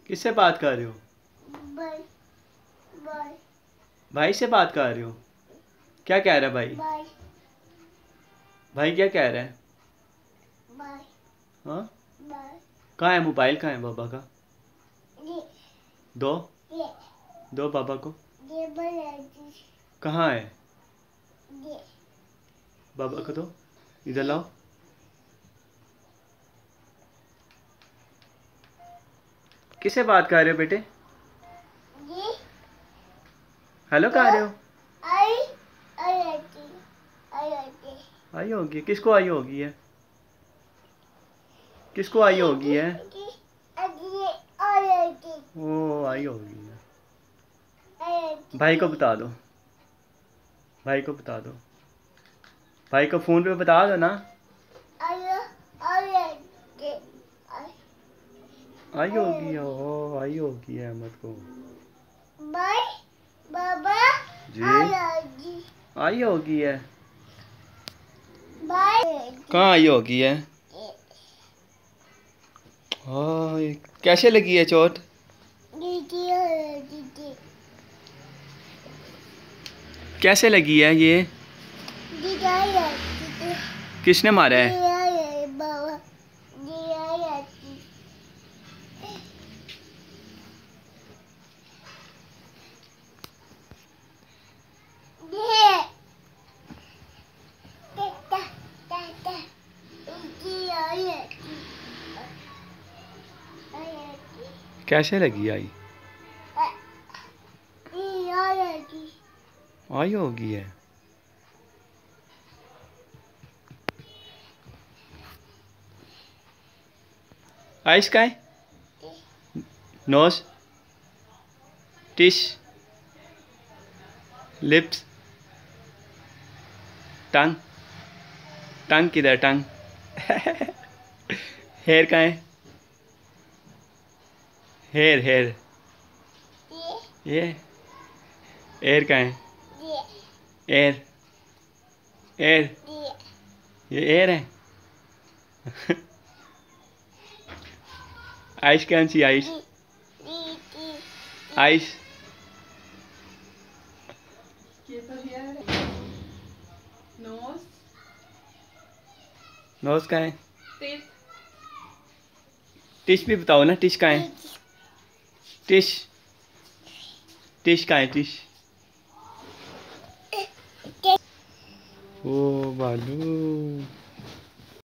किससे बात कर रहे हो? भाई भाई भाई से बात कर रहे हो? क्या कह रहा है भाई? भाई भाई क्या कह रहा है? भाई हाँ, भाई कहाँ है मोबाइल? कहाँ है बाबा का? ये दो, ये दो बाबा को। ये बड़ा कहाँ है? ये बाबा को दो, इधर लाओ। किससे बात कर रहे हो बेटे? ये हेलो तो कह रहे हो? आई आई आती आई होगी? किसको आई होगी है? किसको आई होगी है? ये आई आती ओ, आई होगी है। आई आती भाई को बता दो, भाई को बता दो, भाई को फोन पे बता दो ना। आई आई आती आई होगी है, ओ आई होगी है अहमद को। भाई बाबा जी, आई आती आई होगी है। भाई कहाँ आई होगी है? हाँ, कैसे लगी है चोट? दीदी आई दीदी कैसे लगी है ये? दीदी आई आती किसने मारा है? बाबा जी आई आती कैसे लगी आई? आई होगी है। आइस का है? नोज, टिश, लिप्स, टंग, टंग किधर टंग? हेयर का है? हेयर हेयर, ये एयर का है? एयर, एयर, ये एयर है। आइस कौन सी आइस? आइस, ये तो है नोज नोज का है? टिप टिश भी बताओ ना, टिश का है? टिश, टिश का है? टिश, ओ बालू।